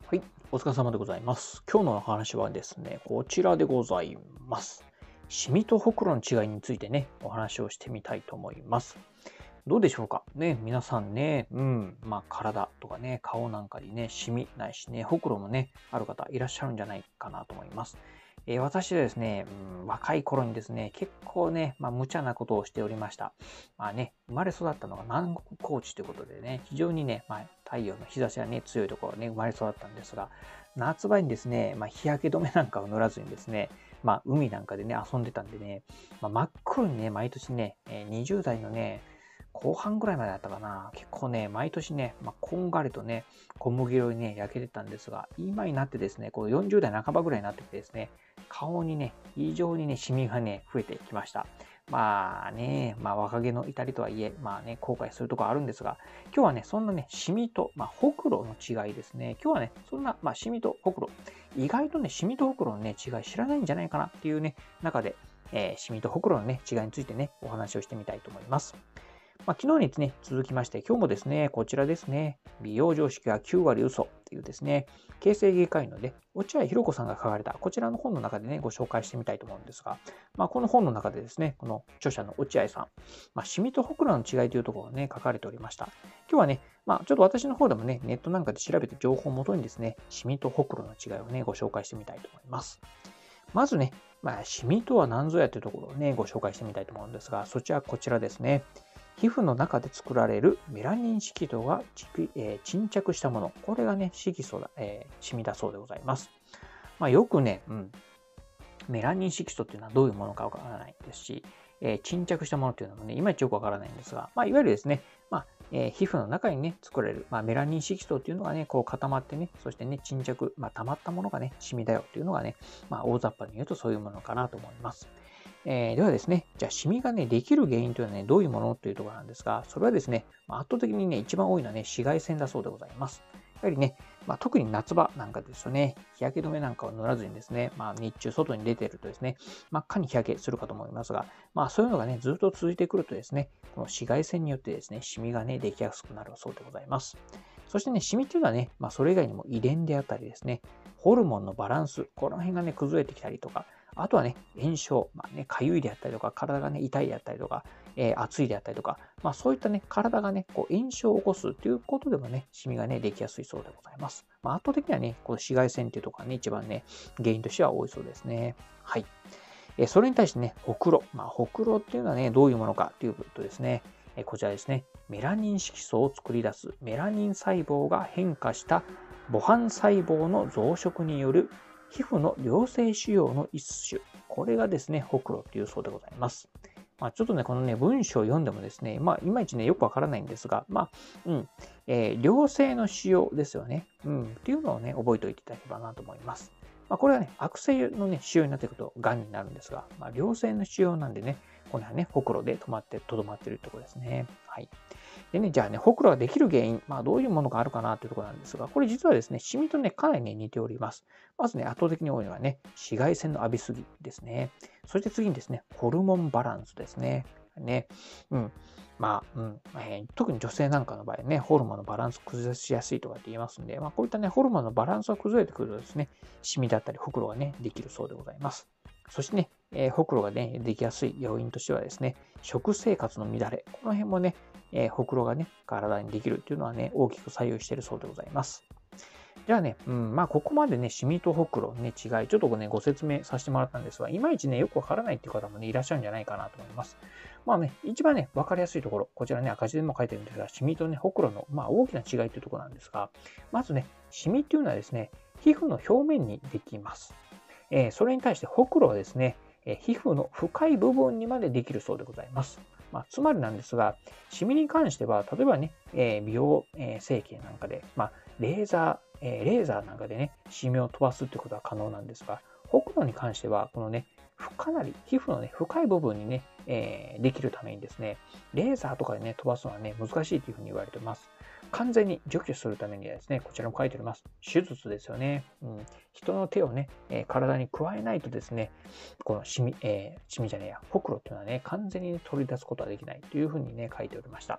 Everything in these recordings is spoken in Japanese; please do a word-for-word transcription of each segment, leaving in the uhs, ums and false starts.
はい、お疲れ様でございます。今日のお話はですね、こちらでございます。シミとほくろの違いについてね、お話をしてみたいと思います。どうでしょうかね、皆さんね、うん、まあ体とかね、顔なんかにね、シミないしね、ほくろもね、ある方いらっしゃるんじゃないかなと思います。えー私はですね、うん、若い頃にですね、結構ね、まあ、無茶なことをしておりました。まあね、生まれ育ったのが南国高地ということでね、非常にね、まあ、太陽の日差しがね、強いところね、生まれ育ったんですが、夏場にですね、まあ、日焼け止めなんかを塗らずにですね、まあ、海なんかでね、遊んでたんでね、まあ、真っ黒にね、毎年ね、えーにじゅう代のね、後半ぐらいまでだったかな。結構ね、毎年ね、まあ、こんがりとね、小麦色にね、焼けてたんですが、今になってですね、このよんじゅう代半ばぐらいになってきてですね、顔にね、非常にね、シミがね、増えてきました。まあね、まあ若気の至りとはいえ、まあね、後悔するところあるんですが、今日はね、そんなね、シミと、まあ、ほくろの違いですね。今日はね、そんな、まあ、シミとほくろ、意外とね、シミとほくろのね、違い知らないんじゃないかなっていうね、中で、えー、シミとほくろのね、違いについてね、お話をしてみたいと思います。まあ、昨日にね、続きまして、今日もですね、こちらですね、美容常識はきゅう割嘘っていうですね、形成外科医のね、落合博子さんが書かれた、こちらの本の中でね、ご紹介してみたいと思うんですが、まあ、この本の中でですね、この著者の落合さん、まあ、シミとホクロの違いというところをね、書かれておりました。今日はね、まあ、ちょっと私の方でもね、ネットなんかで調べて情報をもとにですね、シミとホクロの違いをね、ご紹介してみたいと思います。まずね、まあ、シミとは何ぞやというところをね、ご紹介してみたいと思うんですが、そちらこちらですね。皮膚の中で作られるメラニン色素が、えー沈着したもの。これがね、色素だ、えー、シミだそうでございます。まあ、よくね、うん、メラニン色素っていうのはどういうものかわからないですし、えー沈着したものっていうのもね、いまいちよくわからないんですが、まあ、いわゆるですね、まあえー皮膚の中にね、作られる、まあ、メラニン色素っていうのがね、こう固まってね、そしてね、沈着、まあ、溜まったものがね、シミだよっていうのがね、まあ、大雑把に言うとそういうものかなと思います。えー、ではですね、じゃあシミがね、できる原因というのはね、どういうものというところなんですが、それはですね、まあ圧倒的にね、一番多いのはね、紫外線だそうでございます。やはりね、まあ、特に夏場なんかですとね、日焼け止めなんかを塗らずにですね、まあ、日中外に出ているとですね、真っ赤に日焼けするかと思いますが、まあそういうのがね、ずっと続いてくるとですね、この紫外線によってですね、シミがね、できやすくなるそうでございます。そしてね、シミっていうのはね、まあそれ以外にも遺伝であったりですね、ホルモンのバランス、この辺がね、崩れてきたりとか、あとはね、炎症、まあね、かゆいであったりとか、体がね、痛いであったりとか、えー、熱いであったりとか、まあそういったね、体がね、こう炎症を起こすということでもね、シミがね、できやすいそうでございます。まあ圧倒的にはね、この紫外線っていうところがね、一番ね、原因としては多いそうですね。はい。えーそれに対してね、ほくろ。まあほくろっていうのはね、どういうものかというとですね、えーこちらですね、メラニン色素を作り出すメラニン細胞が変化した母斑細胞の増殖による皮膚の良性腫瘍の一種。これがですね、ほくろっていうそうでございます。まあ、ちょっとね、このね、文章を読んでもですね、まあ、いまいちね、よくわからないんですが、まあ、うん、えー良性の腫瘍ですよね。うん、っていうのをね、覚えておいていただければなと思います。まあ、これはね、悪性のね、腫瘍になっていくと、癌になるんですが、まあ、良性の腫瘍なんでね、この辺はね、ほくろで止まって、とどまっているところですね。はい。でね、じゃあね、ほくろができる原因、まあ、どういうものがあるかなというところなんですが、これ実はですね、シミとね、かなりね、似ております。まずね、圧倒的に多いのはね、紫外線の浴びすぎですね。そして次にですね、ホルモンバランスですね。ね、うん。まあ、うん、えー特に女性なんかの場合ね、ホルモンのバランス崩しやすいとかって言いますんで、まあ、こういったね、ホルモンのバランスが崩れてくるとですね、シミだったり、ほくろがね、できるそうでございます。そしてね、えーほくろがね、できやすい要因としてはですね、食生活の乱れ、この辺もね、えーほくろがね、体にできるっていうのはね、大きく左右しているそうでございます。じゃあね、うん、まあ、ここまでね、シミとほくろのね、違い、ちょっとね、ご説明させてもらったんですが、いまいちね、よくわからないっていう方もね、いらっしゃるんじゃないかなと思います。まあね、一番ね、わかりやすいところ、こちらね、赤字でも書いてるんですが、シミとね、ほくろの、まあ、大きな違いというところなんですが、まずね、シミっていうのはですね、皮膚の表面にできます。えーそれに対してほくろはですね、えー皮膚の深い部分にまでできるそうでございます。まあ、つまりなんですが、シミに関しては、例えばね、えー美容、えー整形なんかで、まあ、レーザー、えーレーザーなんかでね、シミを飛ばすということは可能なんですが、ほくろに関しては、このね、かなり皮膚のね、深い部分にね、えーできるためにですね、レーザーとかでね、飛ばすのはね、難しいというふうに言われています。完全に除去するためにはですね、こちらも書いております。手術ですよね。うん、人の手をね、えー体に加えないとですね、このシミ、えー、シミじゃねえや、ほくろっていうのはね、完全に取り出すことはできないというふうにね、書いておりました。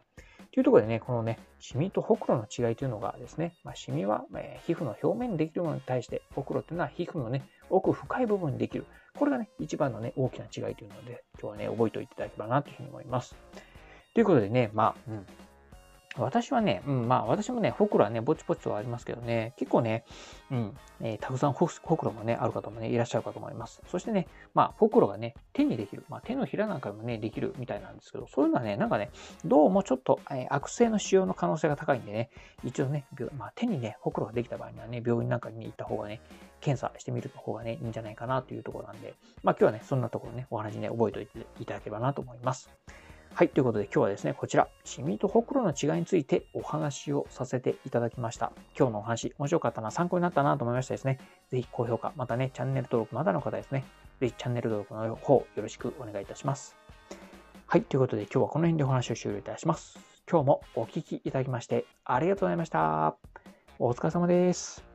というところでね、このね、シミとほくろの違いというのがですね、まあ、シミは、えー皮膚の表面にできるものに対して、ほくろというのは皮膚のね、奥深い部分にできる。これがね、一番のね、大きな違いというので、今日はね、覚えておいていただければなというふうに思います。ということでね、まあ、うん、私はね、うん、まあ私もね、ほくろはね、ぼちぼちとはありますけどね、結構ね、うん、えーたくさんほほくろもね、ある方もね、いらっしゃるかと思います。そしてね、まあ、ほくろがね、手にできる、まあ、手のひらなんかにもね、できるみたいなんですけど、そういうのはね、なんかね、どうもちょっと、えー悪性の使用の可能性が高いんでね、一応ね、病まあ、手にね、ほくろができた場合にはね、病院なんかに行った方がね、検査してみる方がね、いいんじゃないかなというところなんで、まあ今日はね、そんなところね、お話ね、覚えておいていただければなと思います。はい。ということで今日はですね、こちら、シミとほくろの違いについてお話をさせていただきました。今日のお話、面白かったな、参考になったなと思いましたですね。ぜひ高評価、またね、チャンネル登録まだの方ですね、ぜひチャンネル登録の方よろしくお願いいたします。はい。ということで今日はこの辺でお話を終了いたします。今日もお聞きいただきましてありがとうございました。お疲れ様です。